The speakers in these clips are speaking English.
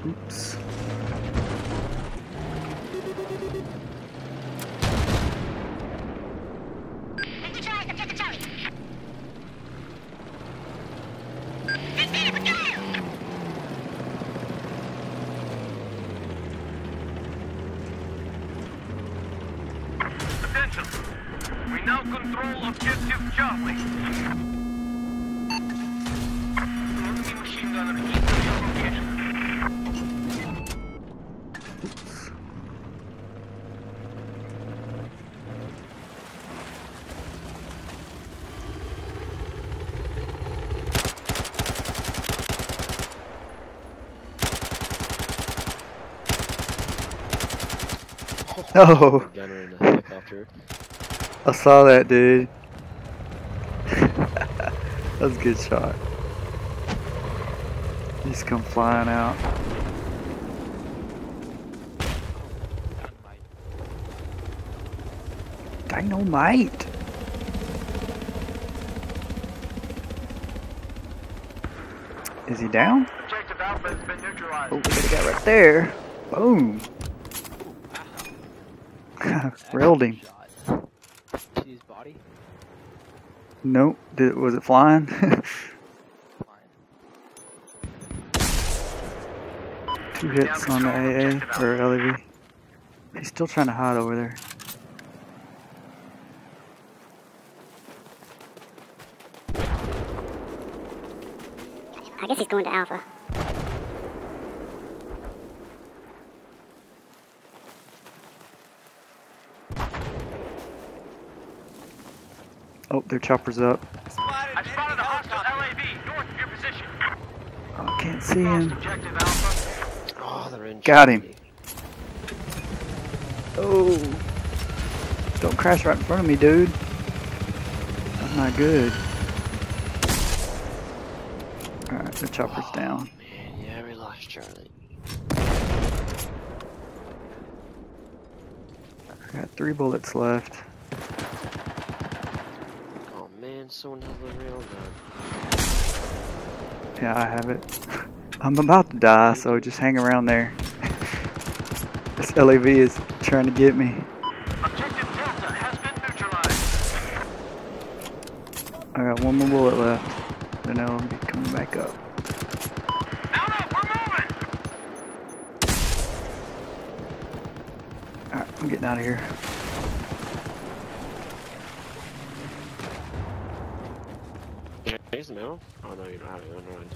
Oops. Attention! We now control objective Charlie. Enemy machine gunner east of your location. Oh, Gunner in the helicopter. I saw that, dude. That was a good shot. He's come flying out. Dynamite! Is he down? Objective Alpha has been neutralized. Oh, we got a guy right there. Boom! Railed him. See his body? Nope. Was it flying? Two hits on the AA or LAV. He's still trying to hide over there. I guess he's going to Alpha. Oh, their chopper's up. I spotted a hostile LAV north of your position. Oh, I can't see Lost him. objective Alpha. Oh, they're in. Got him. Charlie. Oh. Don't crash right in front of me, dude. That's not good. Alright, the chopper's down. Man, yeah, we lost Charlie. I got 3 bullets left. Oh man, someone has the real gun. Yeah, I have it. I'm about to die, so just hang around there. This LAV is trying to get me. Objective Delta has been neutralized. I got 1 more bullet left. Then I'll be coming back up. Now, we're moving! Alright, I'm getting out of here. Here's the middle? Oh no, you don't have it. Never mind.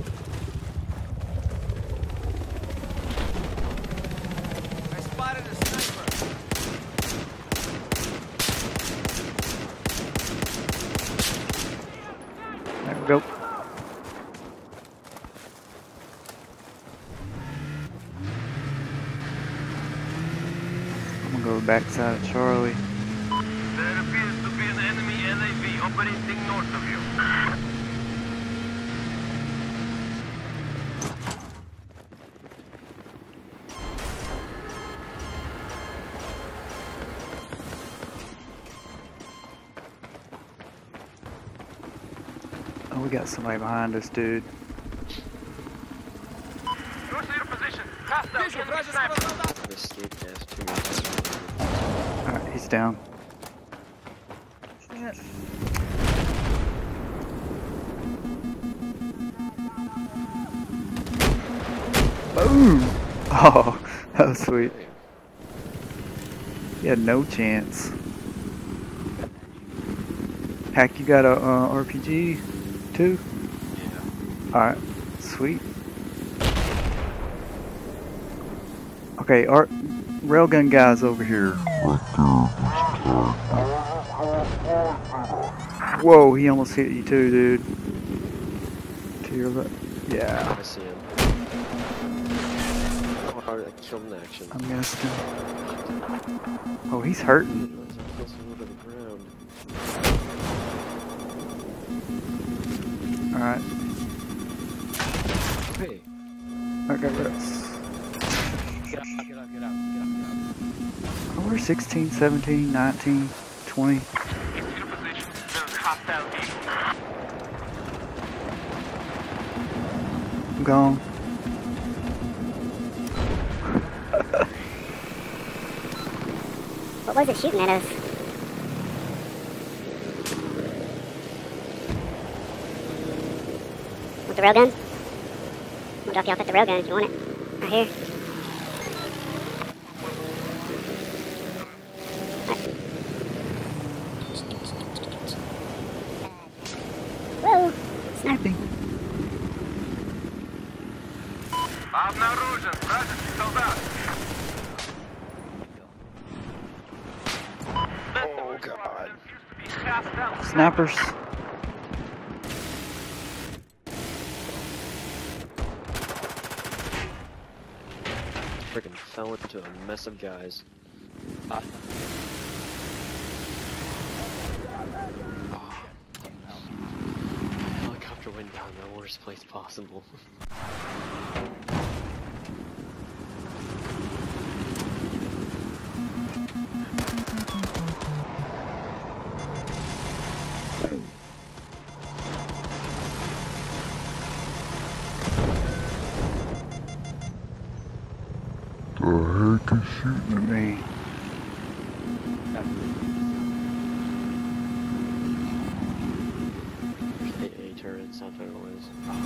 I spotted a sniper. There we go. I'm gonna go backside of Charlie. There appears to be an enemy LAV operating north of you. Oh, we got somebody behind us, dude. North of your position. Past that enemy sniper. The escape has 2 minutes. Alright, he's down. Boom! Oh, that was sweet. He had no chance. Hack, you got a RPG too? Yeah. Alright, sweet. Okay, our railgun guy's over here. Whoa, he almost hit you too, dude. To your left. Yeah, I see him. Oh, I killed him in action. I missed him. Oh, he's hurting. Close to the ground. Alright, Hey. okay, let's. Get out, get out, get out, get out. Oh, we're 16, 17, 19, 20. Into your position. There's hostile vehicle. I'm gone. was it shooting at us? Want the railgun? I'll drop you off at the railgun if you want it. Right here. Whoa! Sniping. Обнаружен вражеский солдат. Oh god. Snappers. Freaking fell into a mess of guys. Ah. Oh. My helicopter went down the worst place possible. The heck is shooting at me? AA turrets, that's what it was.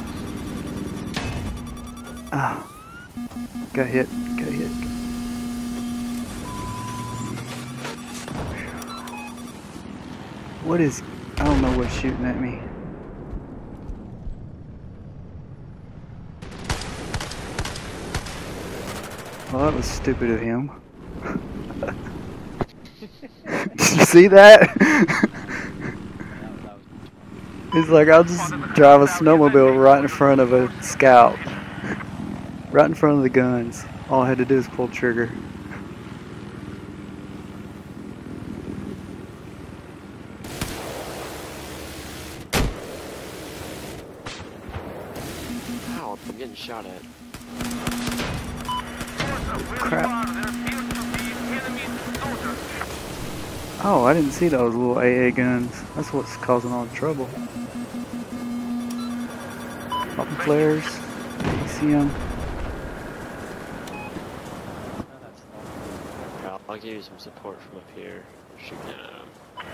Ah. Got hit. Got hit. What is... I don't know what's shooting at me. Well, that was stupid of him. Did you see that? He's like, I'll just drive a snowmobile right in front of a scout. Right in front of the guns. All I had to do is pull trigger. Ow, I'm getting shot at. Crap. Oh, I didn't see those little AA guns. That's what's causing all the trouble. Popping flares. You see them? I'll give you some support from up here. Shooting at him.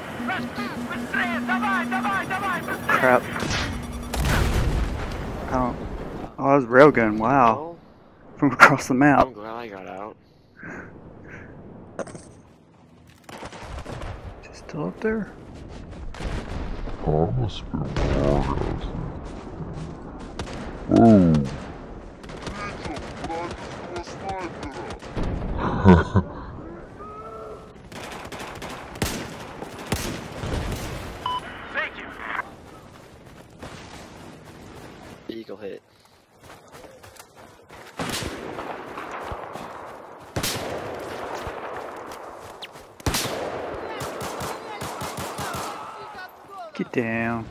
Crap. Oh, that was railgun. Wow. Well, From across the map. I'm glad I got out. Just still up there? Oh, must be more guys. Whoa. Thank you. Eagle hit. Get down.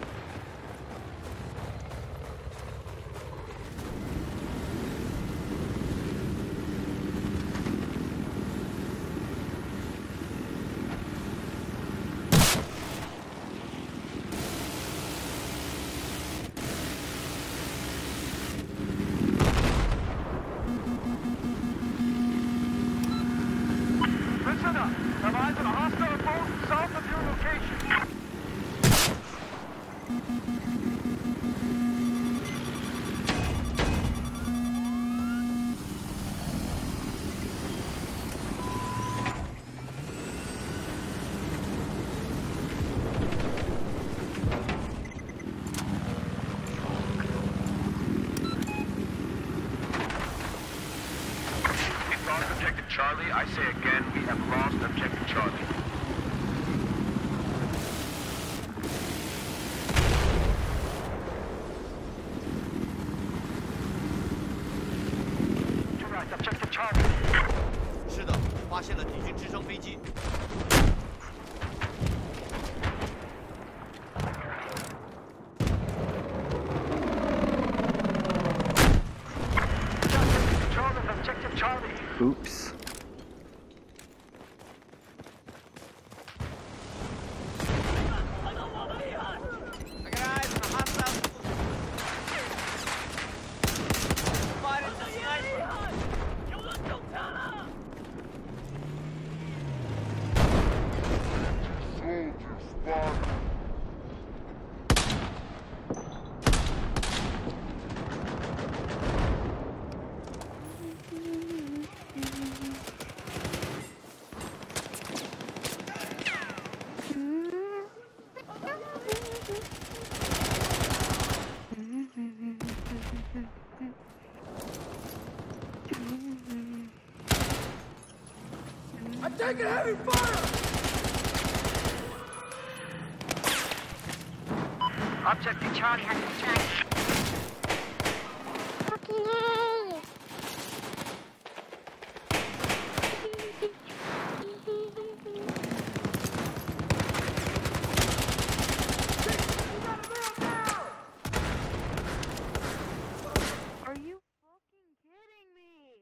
Listen up. Have eyes on a hostile boat south of your location. We've lost objective Charlie. I say again, we have lost objective Charlie. You're right, objective Charlie. 是的，发现了敌军直升飞机。 Control of objective Charlie. Oops. I got eyes on a hostile. Spotted the sniper. taking heavy fire! Objective Charlie has been tracked. Fucking hey! Are you fucking kidding me?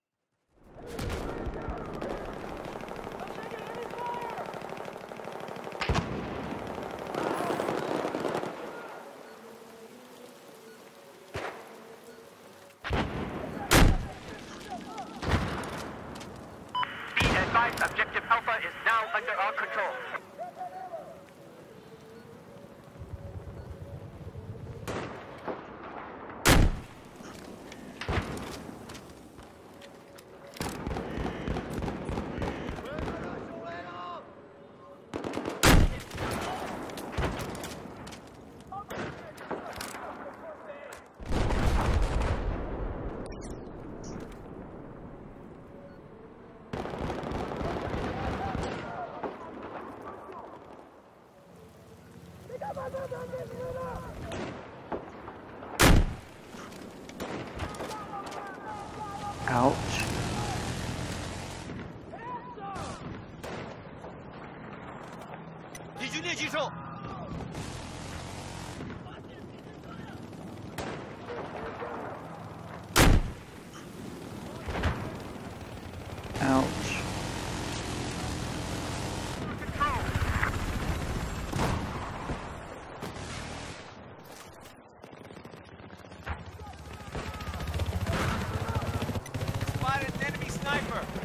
Be advised, Objective Alpha is now under our control. Ouch. Ouch. Spotted an enemy sniper!